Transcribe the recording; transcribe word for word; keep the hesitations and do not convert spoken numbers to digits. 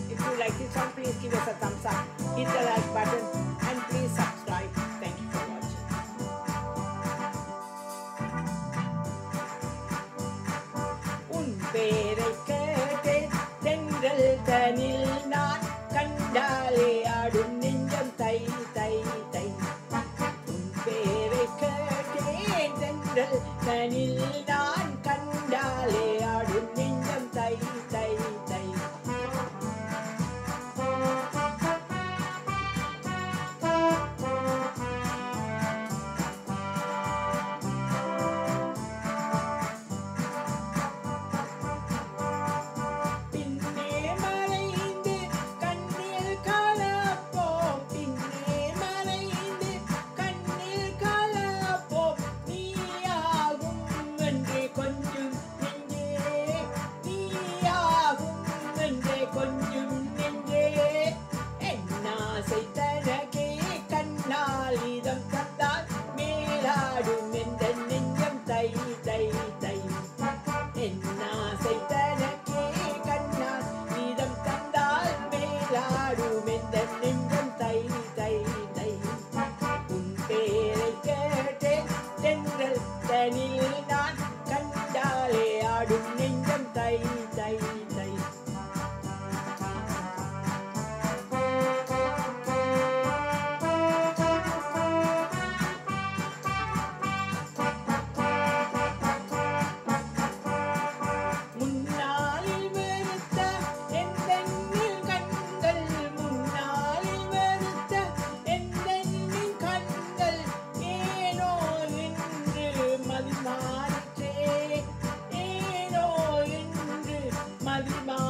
If you like this one, please give us a thumbs up, hit the like button, and please subscribe. Thank you for watching. உன் பேரை கேட்டேன் தென்றல் தனில் நான் கண்டாலே ஆடும் நெஞ்சம் தை தை தை. உன் பேரை கேட்டேன் தென்றல் தனில் நான் கண்டாலே ஆடும் நெஞ்சம் தை தை தை. கொஞ்சம் நெஞ்சே என்னாசை தனக்கே கண்ணால் இதம் தந்தால் மேலாடும் என்ற நெஞ்சம் தை தை தை. என்னாசை தனக்கே கண்ணால் இதம் தந்தால் மேலாடும் என்ற நெஞ்சம் தை தை தை. உன் பேரை கேட்டேன் தென்றல் தனில் நான் கண்டாலே ஆடும் நெஞ்சம் தை தை தை. Mali